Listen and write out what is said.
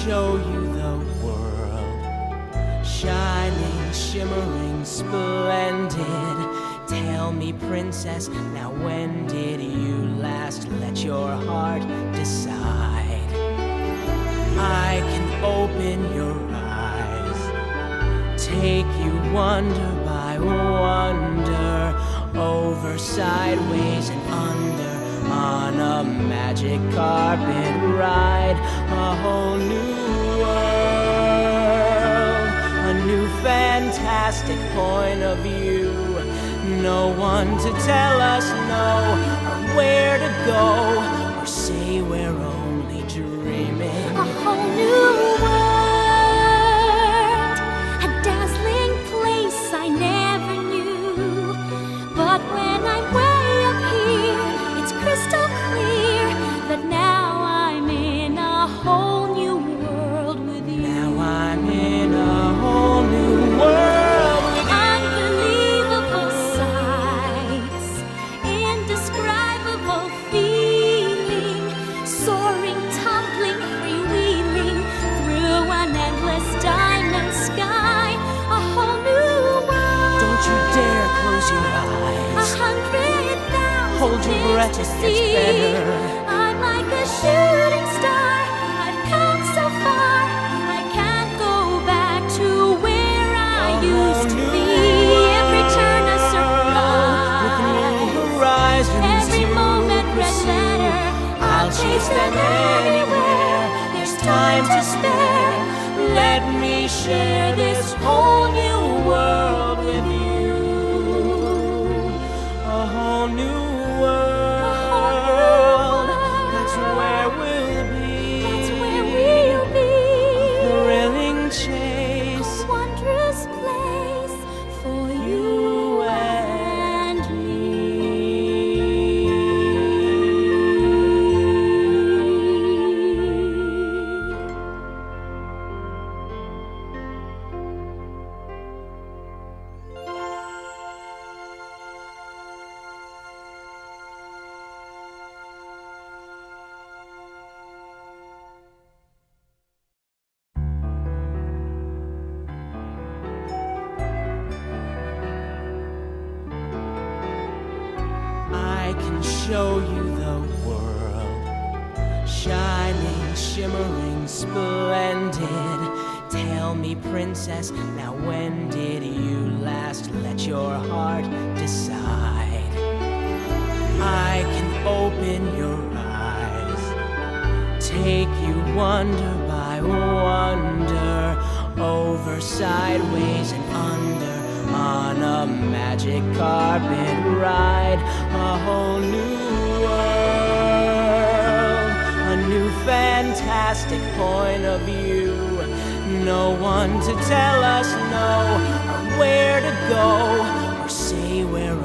show you the world, shining, shimmering, splendid. Tell me, princess, now when did you last let your heart decide? I can open your eyes, take you wonder by wonder, over, sideways, and under, on a magic carpet ride. A whole new world, a new fantastic point of view. No one to tell us no, or where to go, or say we're only dreaming. A whole new world, a dazzling place I never knew. But when I'm way up here, it's crystal clear that now I'm in a whole new world with you. Now I'm in a whole new world with you. Unbelievable sights, indescribable feeling, soaring, tumbling, freewheeling through an endless diamond sky. A whole new world. Don't you dare close your eyes. 100,000 Hold your breath, to it gets see. better. I'm like a shooting star. I've come so far. I can't go back to where I used to be. Every turn a With new surprise. horizons Every to moment red pursue. letter. I'll chase them anywhere. There's time to spare. Let me share this whole new world with you. A whole new world. That's where we'll be. That's where we'll be. A thrilling chase. A wondrous place for you and me. I can show you the world, shining, shimmering, splendid. Tell me, princess, now when did you last let your heart decide? I can open your eyes, take you wonder by wonder, over, sideways, and under, on a magic carpet ride. A whole new world, a new fantastic point of view. No one to tell us no, or where to go, or say we're